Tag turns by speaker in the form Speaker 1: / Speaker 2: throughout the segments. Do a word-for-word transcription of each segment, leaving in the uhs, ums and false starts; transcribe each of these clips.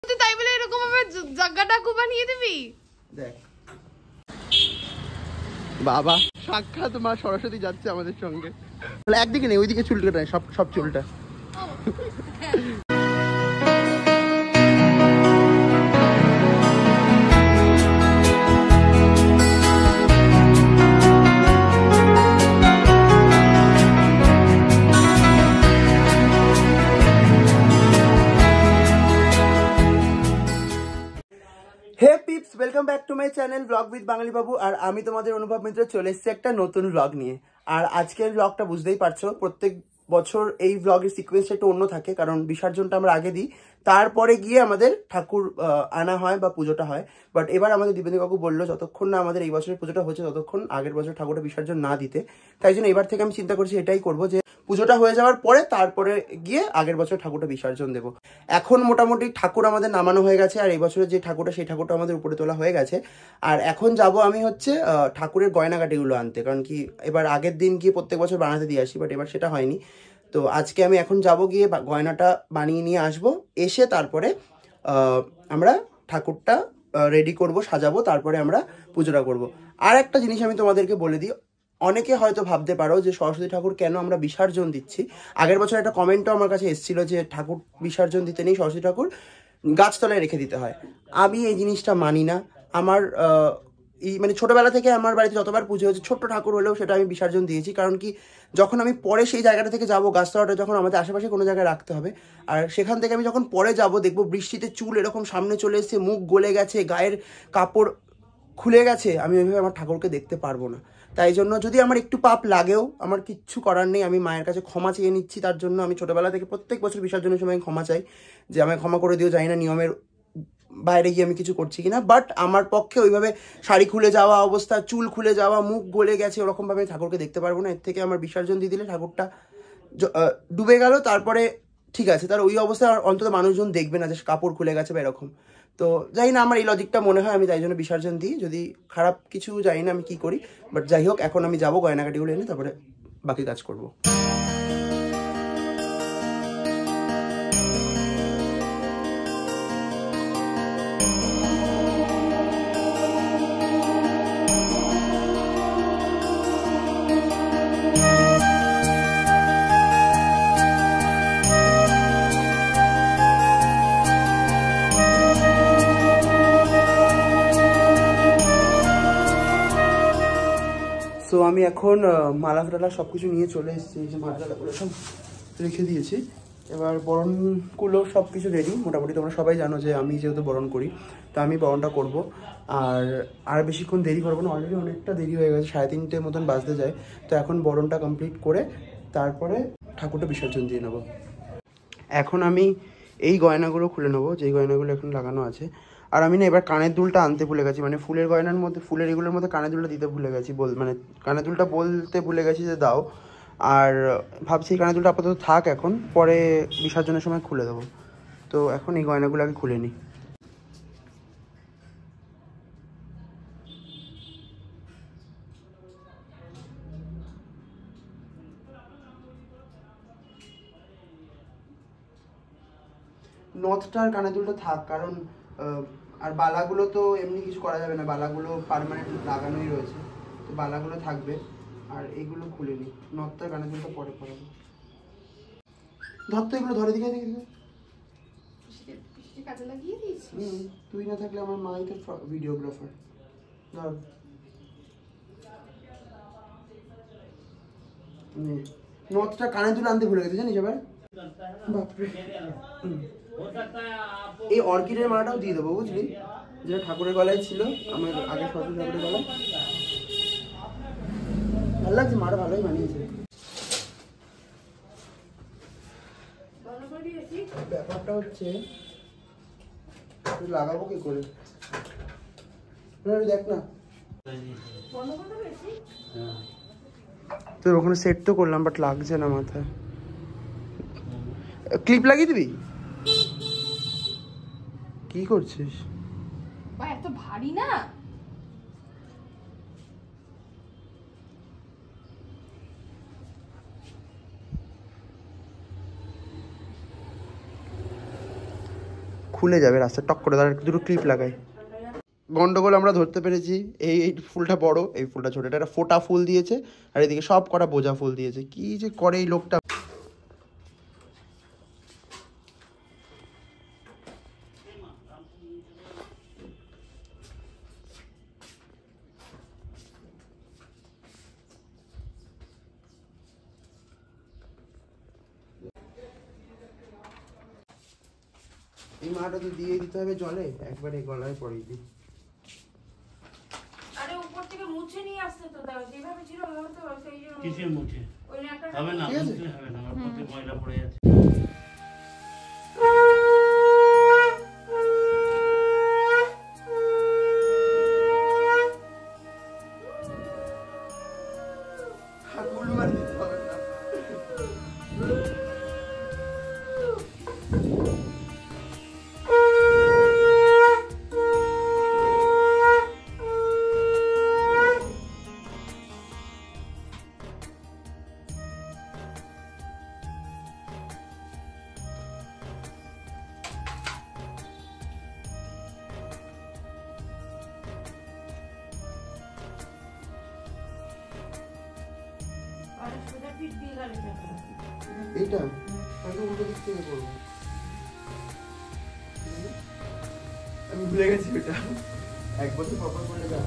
Speaker 1: তাই বলে এরকম ভাবে জায়গাটাকু বানিয়ে দিবি?
Speaker 2: দেখ বাবা, সাক্ষাৎ মা সরস্বতী যাচ্ছে আমাদের সঙ্গে। একদিকে নেই, ওইদিকে চুলটা নেই, সব সব চুলটা। Hey peeps, welcome back to my channel vlog with Bangali Babu. আর আমি তোমাদের অনুভব মিত্র চলে এসেছি একটা নতুন ব্লগ নিয়ে। আর আজকের ব্লগটা বুঝতেই পারছো, প্রত্যেক বছর এই ব্লগের সিকোয়েন্সটা একটু অন্য থাকে, কারণ বিসর্জনটা আমরা আগে দিই, তারপরে গিয়ে আমাদের ঠাকুর আনা হয় বা পুজোটা হয়। বাট এবার আমাদের দীপেন্দু কাকু বললো যতক্ষণ না আমাদের এই বছরের পুজোটা হচ্ছে ততক্ষণ আগের বছর ঠাকুরটা বিসর্জন না দিতে। তাই জন্য এবার থেকে আমি চিন্তা করছি এটাই করবো, যে পুজোটা হয়ে যাওয়ার পরে তারপরে গিয়ে আগের বছর ঠাকুরটা বিসর্জন দেবো। এখন মোটামুটি ঠাকুর আমাদের নামানো হয়ে গেছে, আর এই বছরের যে ঠাকুরটা সেই ঠাকুরটা আমাদের উপরে তোলা হয়ে গেছে। আর এখন যাব আমি হচ্ছে ঠাকুরের গয়নাগাটিগুলো আনতে, কারণ কি এবার আগের দিন গিয়ে প্রত্যেক বছর বানাতে দিয়ে আসি, বাট এবার সেটা হয়নি। তো আজকে আমি এখন যাব, গিয়ে গয়নাটা বানিয়ে নিয়ে আসবো, এসে তারপরে আমরা ঠাকুরটা রেডি করব, সাজাবো, তারপরে আমরা পুজোটা করব। আর একটা জিনিস আমি তোমাদেরকে বলে দিই, অনেকে হয়তো ভাবতে পারো যে সরস্বতী ঠাকুর কেন আমরা বিসর্জন দিচ্ছি। আগের বছর একটা কমেন্টও আমার কাছে এসেছিল যে ঠাকুর বিসর্জন দিতে নেই, সরস্বতী ঠাকুর গাছতলায় রেখে দিতে হয়। আমি এই জিনিসটা মানি না। আমার এই মানে ছোটোবেলা থেকে আমার বাড়িতে যতবার পুজো হয়েছে, ছোট্ট ঠাকুর হলেও সেটা আমি বিসর্জন দিয়েছি। কারণ কি যখন আমি পরে সেই জায়গাটা থেকে যাবো, গাছতলাটা যখন আমাদের আশেপাশে কোনো জায়গায় রাখতে হবে, আর সেখান থেকে আমি যখন পরে যাব দেখবো বৃষ্টিতে চুল এরকম সামনে চলে এসেছে, মুখ গলে গেছে, গায়ের কাপড় খুলে গেছে, আমি ওইভাবে আমার ঠাকুরকে দেখতে পারবো না। তাই জন্য যদি আমার একটু পাপ লাগেও, আমার কিচ্ছু করার নেই, আমি মায়ের কাছে ক্ষমা চেয়ে নিচ্ছি। তার জন্য আমি ছোটোবেলা থেকে প্রত্যেক বছর বিসর্জনের সময় ক্ষমা চাই, যে আমায় ক্ষমা করে দিও। জানি না নিয়মের বাইরে গিয়ে আমি কিছু করছি কিনা, বাট আমার পক্ষে ওইভাবে শাড়ি খুলে যাওয়া অবস্থা, চুল খুলে যাওয়া, মুখ গলে গেছে, ওরকমভাবে আমি ঠাকুরকে দেখতে পারবো না। এর থেকে আমার বিসর্জন দিয়ে দিলে ঠাকুরটা ডুবে গেল, তারপরে ঠিক আছে, তার ওই অবস্থায় অন্তত মানুষজন দেখবে না যে কাপড় খুলে গেছে বা এরকম। তো জানি না, আমার এই লজিকটা মনে হয়, আমি তাই জন্য বিসর্জন দিই। যদি খারাপ কিছু জানি না আমি কি করি, বাট যাই হোক, এখন আমি যাবো গয়নাকাটিগুলো এনে তারপরে বাকি কাজ করবো। তো আমি এখন মালা ফালা সব কিছু নিয়ে চলে এসেছি, এই যে মালাগুলো সব রেখে দিয়েছি। এবার বরণগুলো সব কিছু রেডি মোটামুটি। তোমরা সবাই জানো যে আমি যেহেতু বরণ করি, তো আমি বরণটা করব। আর আর বেশিক্ষণ দেরি করবো না, অলরেডি অনেকটা দেরি হয়ে গেছে, সাড়ে তিনটে মতন বাজতে যায়। তো এখন বরণটা কমপ্লিট করে তারপরে ঠাকুরটা বিসর্জন দিয়ে নেবো। এখন আমি এই গয়নাগুলো খুলে নেবো, যেই গয়নাগুলো এখন লাগানো আছে। আর আমি না এবার কানের দুলটা আনতে ভুলে গেছি, মানে ফুলের গয়নার মধ্যে, ফুলের এগুলোর মধ্যে কানের দুলটা দিতে ভুলে গেছি, বল মানে কানের দুলটা বলতে ভুলে গেছি যে দাও। আর ভাবছি কানের দুলটা আপাতত থাক, এখন পরে বিসর্জনের সময় খুলে দেবো। তো এখন এই গয়নাগুলো আগে খুলে নিই। নথটা আর কানের দুলটা থাক, কারণ আর বালাগুলো তো এমনি কিছু করা যাবে না, বালাগুলো পার্মানেন্ট লাগানোই রয়েছে, তো বালাগুলো থাকবে। আর এইগুলো খুলে নিই, নথটা কানের দুলটা পরে পরাবো। ধর তো এগুলো, ধরে দিকে দিকে তুই না থাকলে আমার মাই তো ভিডিওগ্রাফার। ধর নথটা কানের দুল আনতে ভুলে গেছে জানিস এবার। বাপরে, এই অর্কিডের মালাটাও দিয়ে দেবো বুঝলি, যেটা ঠাকুরের গলায় ছিল, আমার আগে সরস্বতী ঠাকুরের গলায়। ভালো লাগছে, মারা ভালোই বানিয়েছে। ব্যাপারটা হচ্ছে লাগাবো কি করে, দেখ না তোর ওখানে সেট তো করলাম, বাট লাগছে না মাথায়। ক্লিপ লাগিয়ে দিবি? কি করছিস?
Speaker 1: এত ভারী না।
Speaker 2: খুলে যাবে রাস্তা টক করে, তার দুটো ক্লিপ লাগাই। গন্ডগোল আমরা ধরতে পেরেছি। এই এই ফুলটা বড়, এই ফুলটা ছোট। এটা একটা ফোটা ফুল দিয়েছে আর এদিকে সব কটা বোঝা ফুল দিয়েছে। কি যে করে এই লোকটা। এই মাটা তো দিয়ে দিতে হবে জলে, একবারে গলায় পরিয়ে দিই।
Speaker 3: আরে উপর থেকে মুছে নিয়ে আসতে তো দাও, যেভাবে ছিল ওভাবে তো সেই জন্য।
Speaker 4: কিসে মুছে
Speaker 3: ওই একটা
Speaker 4: হবে না, মুছতে হবে না, আমার পথে ময়লা পড়ে যাচ্ছে।
Speaker 2: এইটা আমি তো উল্টো দিক থেকে করবো, আমি ভুলে গেছি এটা এক বছর প্রপার করলে যা।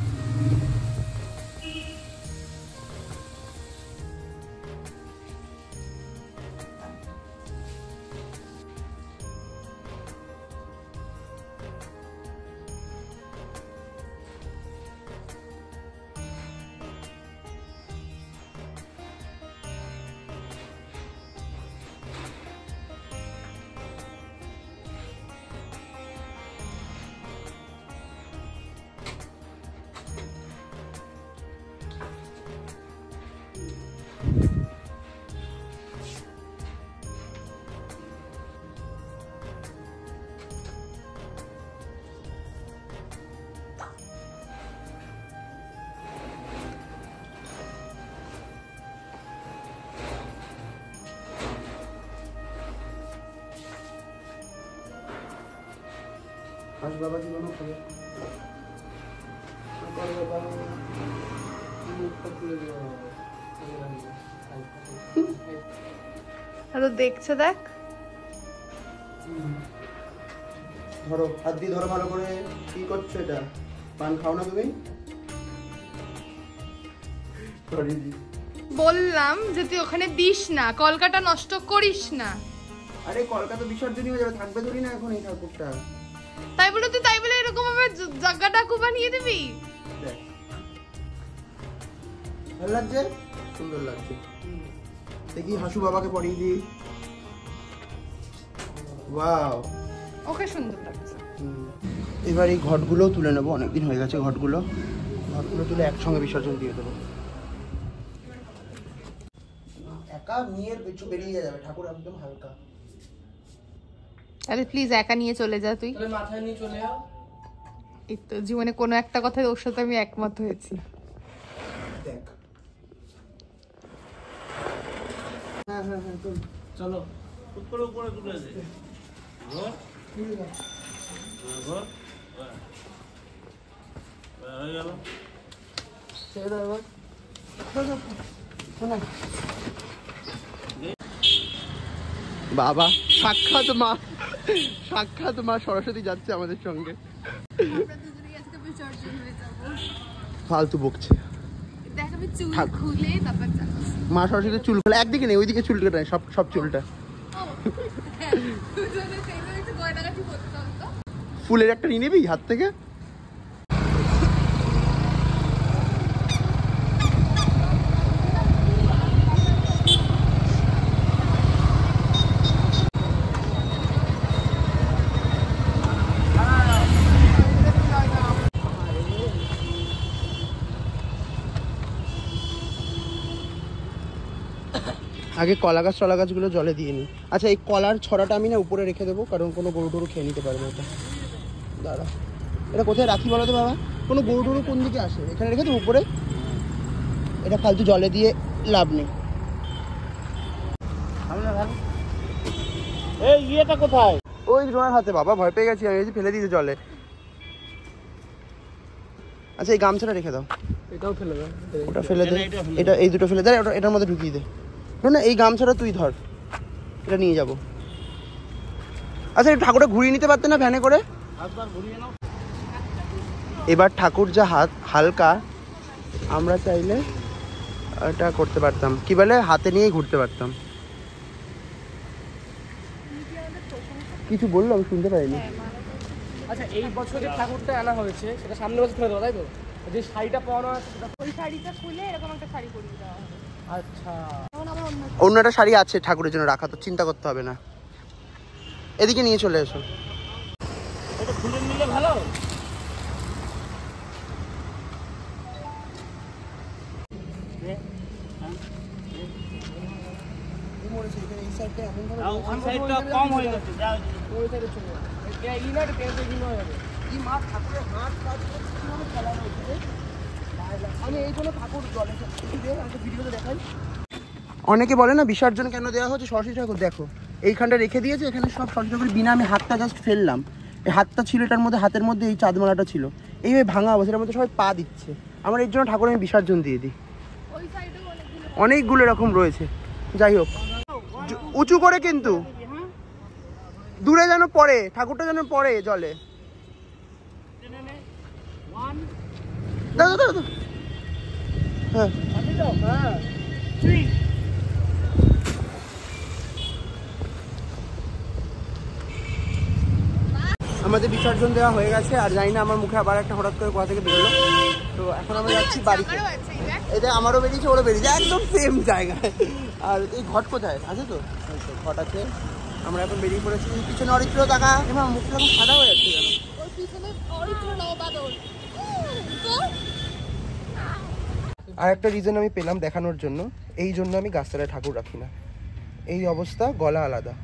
Speaker 2: আজ বাবা জীবনও খাবে
Speaker 1: আরো দেখছে, দেখ
Speaker 2: ধরো হাত দিয়ে ধরো ভালো করে। কি করছো এটা? পান খাও না তুমি?
Speaker 1: বললাম যে তুই ওখানে দিস না, কলকাতা নষ্ট করিস না।
Speaker 2: আরে কলকাতা বিসর্জনই হয়ে যাবে, থাকবে ধরি না এখন এই ঠাকুরটা।
Speaker 1: তাই বলে তুই তাই বলে এরকম ভাবে জায়গাটাকু বানিয়ে দিবি?
Speaker 2: দেখ ভালো লাগছে, সুন্দর লাগছে। দেখি হাসু বাবাকে পরিয়ে দিই। ওয়াও,
Speaker 1: ওকে সুন্দর লাগছে।
Speaker 2: এবার এই ঘটগুলোও তুলে নেবো, অনেকদিন হয়ে গেছে ঘটগুলো। ঘটগুলো তুলে একসঙ্গে বিসর্জন দিয়ে দেবো। একা মেয়ের কিছু বেরিয়ে যাবে, ঠাকুর একদম হালকা।
Speaker 1: আরে প্লিজ একা নিয়ে চলে যা তুই,
Speaker 4: মাথায় নিয়ে চলে যাও।
Speaker 1: এই তো জীবনে কোনো একটা কথায় ওর সাথে আমি একমত হয়েছি।
Speaker 2: দেখ হ্যাঁ হ্যাঁ হ্যাঁ
Speaker 4: চলো উপরে উপরে তুলে দে। ঘর ঘর হয়ে গেল।
Speaker 2: বাবা সাক্ষাৎ মা, সাক্ষাৎ মা সরস্বতী যাচ্ছে আমাদের সঙ্গে। ফালতু বকছে। মা সরস্বতী চুল খোলা একদিকে নেই, ওইদিকে চুল কাটায়, সব সব চুলটা। ফুলের একটা নিয়ে নিবি হাত থেকে। আগে কলা গাছ টলা গাছগুলো জলে দিয়ে নিই। আচ্ছা এই কলার ছড়াটা আমি না উপরে রেখে দেবো, কারণ কোনো গরু টরু খেয়ে নিতে পারবে এটা। দাঁড়া, এটা কোথায় রাখি বলো তো বাবা? কোনো গরু টরু কোন দিকে আসে? এখানে রেখে দেবো উপরে। এটা ফালতু জলে দিয়ে লাভ নেই।
Speaker 4: এই ইয়েটা কোথায়?
Speaker 2: ওই রোনার হাতে। বাবা ভয় পেয়ে গেছি আমি, ফেলে দিতে জলে। আচ্ছা এই গামছাটা রেখে দাও,
Speaker 5: এটাও ফেলে দাও,
Speaker 2: ওটা ফেলে দে, এটা এই দুটো ফেলে দে, ওটা এটার মধ্যে ঢুকিয়ে দে। না এই গামছাটা তুই ধর, এটা নিয়ে যাবো। আচ্ছা এই ঠাকুরটা ঘুরিয়ে নিতে পারতে না ভ্যানে করে? এবার ঠাকুর যা হাত হালকা, আমরা চাইলে এটা করতে পারতাম, কি বলে হাতে নিয়েই ঘুরতে পারতাম। কিছু বললো আমি শুনতে পাইনি।
Speaker 5: আচ্ছা এই বছর যে ঠাকুরটা আনা হয়েছে সেটা সামনে বছর ফেলে দেবো, তাই তো? যে শাড়িটা পরানো আছে
Speaker 1: ওই শাড়িটা খুলে এরকম একটা শাড়ি পরিয়ে দেওয়া হবে।
Speaker 5: আচ্ছা
Speaker 2: অন্য একটা শাড়ি আছে ঠাকুরের জন্য রাখা, তো চিন্তা করতে হবে না। এদিকে নিয়ে চলে এসো।
Speaker 4: এটা খুলে নিলে ভালো। কম হয়ে গেছে,
Speaker 5: ওই সাইডে চলে যাবে। এই না এটা পেন্সিল কিনে হয়ে যাবে।
Speaker 2: কি মা ঠাকুরের হাত কাজ করতে কিভাবে চালানো হচ্ছে? আমি এই জন্য ঠাকুর জলে ভিডিওতে দেখাই। অনেকে বলে না বিসর্জন কেন দেওয়া হচ্ছে সরস্বতী ঠাকুর, দেখো এইখানটা রেখে দিয়েছে, এখানে সব সরস্বতী ঠাকুর বিনা আমি হাতটা জাস্ট ফেললাম, এই হাতটা ছিল এটার মধ্যে, হাতের মধ্যে এই চাঁদমালাটা ছিল, এইভাবে ভাঙা অবস্থার মধ্যে সবাই পা দিচ্ছে। আমার এর জন্য ঠাকুর আমি বিসর্জন দিয়ে দিই। অনেকগুলো এরকম রয়েছে। যাই হোক উঁচু করে কিন্তু দূরে যেন পড়ে, ঠাকুরটা যেন পড়ে জলে। দাদা দাদা হ্যাঁ আমাদের বিসর্জন দেওয়া হয়ে গেছে, আর জানি না আমার মুখে আবার একটা হঠাৎ করে কোথা থেকে বেরোলো। তো এখন আমরা যাচ্ছি বাড়িতে। এটা আমারও বেরিয়েছে, ওরও বেরিয়েছে, একদম সেম জায়গায়। আর এই ঘট কোথায় আছে? তো ঘট আছে। আমরা এখন বেরিয়ে পড়েছি। পিছনে অরিত্র টাকা, এবার মুখটা এখন সাদা হয়ে যাচ্ছে কেন? আর একটা রিজন আমি পেলাম দেখানোর জন্য, এই জন্য আমি গাছতলায় ঠাকুর রাখি না। এই অবস্থা, গলা আলাদা।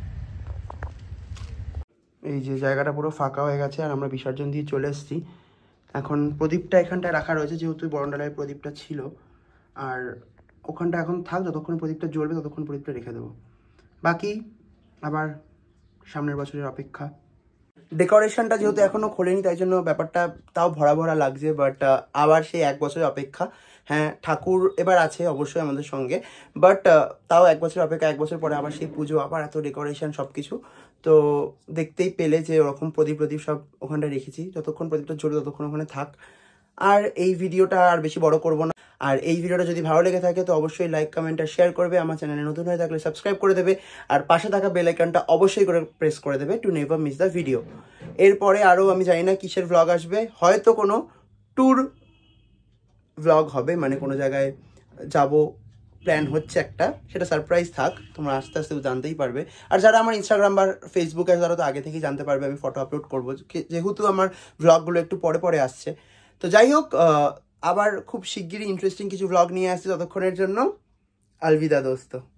Speaker 2: এই যে জায়গাটা পুরো ফাঁকা হয়ে গেছে, আর আমরা বিসর্জন দিয়ে চলে এসেছি। এখন প্রদীপটা এখানটায় রাখা রয়েছে, যেহেতু বরণডালায় প্রদীপটা ছিল, আর ওখানটা এখন থাক, যতক্ষণ প্রদীপটা জ্বলবে ততক্ষণ প্রদীপটা রেখে দেবো। বাকি আবার সামনের বছরের অপেক্ষা। ডেকোরেশনটা যেহেতু এখনো খোলেনি, তাই জন্য ব্যাপারটা তাও ভরা ভরা লাগছে, বাট আবার সেই এক বছরের অপেক্ষা। হ্যাঁ ঠাকুর এবার আছে অবশ্যই আমাদের সঙ্গে, বাট তাও এক বছর অপেক্ষা, এক বছর পরে আবার সেই পুজো, আবার এত ডেকোরেশন সব কিছু। তো দেখতেই পেলে যে ওরকম প্রদীপ প্রদীপ সব ওখানটা রেখেছি, যতক্ষণ প্রদীপটা জ্বলে ততক্ষণ ওখানে থাক। আর এই ভিডিওটা আর বেশি বড় করব না। আর এই ভিডিওটা যদি ভালো লেগে থাকে তো অবশ্যই লাইক কমেন্ট আর শেয়ার করবে। আমার চ্যানেলে নতুন হয়ে থাকলে সাবস্ক্রাইব করে দেবে, আর পাশে থাকা বেল আইকনটা অবশ্যই করে প্রেস করে দেবে to never miss the video. এরপরে আরও আমি জানি না কিসের ভ্লগ আসবে, হয়তো কোনো ট্যুর ভ্লগ হবে, মানে কোনো জায়গায় যাব প্ল্যান হচ্ছে একটা, সেটা সারপ্রাইজ থাক, তোমরা আস্তে আস্তে জানতেই পারবে। আর যারা আমার ইনস্টাগ্রাম বা ফেসবুকে আছে তারা তো আগে থেকেই জানতে পারবে, আমি ফটো আপলোড করবো, যেহেতু আমার ভ্লগগুলো একটু পরে পরে আসছে। তো যাই হোক, আবার খুব শিগগিরই ইন্টারেস্টিং কিছু ভ্লগ নিয়ে আসছে। ততক্ষণের জন্য আলবিদা দোস্ত।